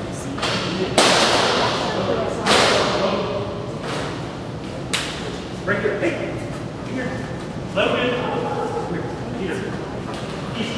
Right here. Hey, here. Logan. Here. East.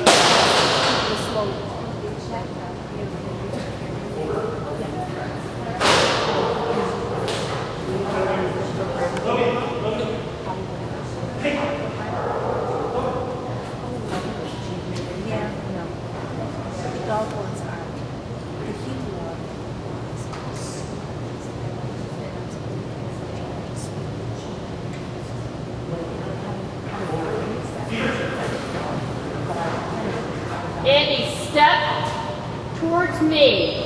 Andy, step towards me.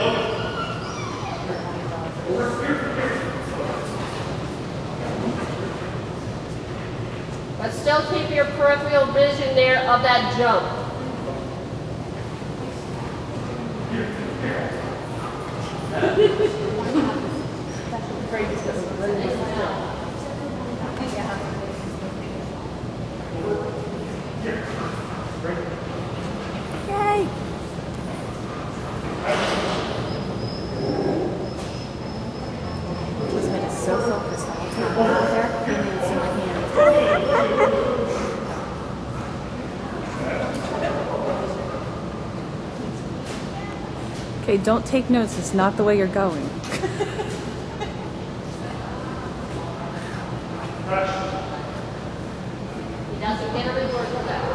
But still keep your peripheral vision there of that jump. Yay! This man is so focused all the time out there. He needs my hands. Okay, don't take notes. It's not the way you're going. He doesn't get a reward for that.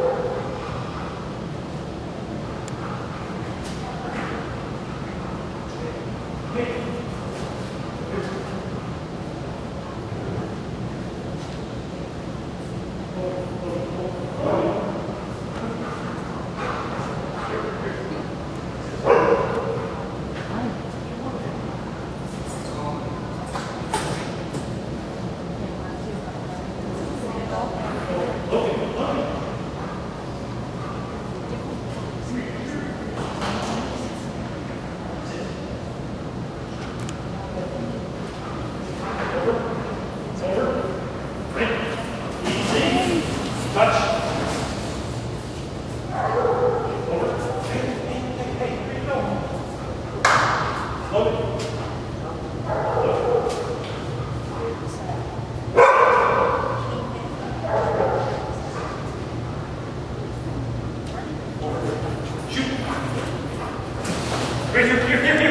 Right here.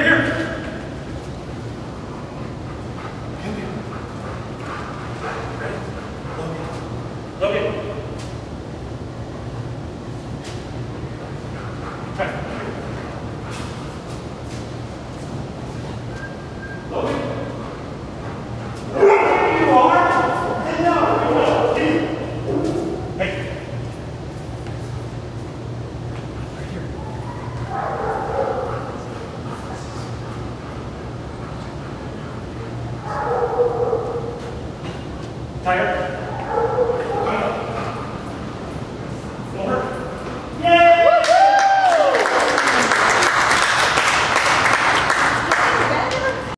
Logan. Logan. There you are. No. Hey. Right here. Tired?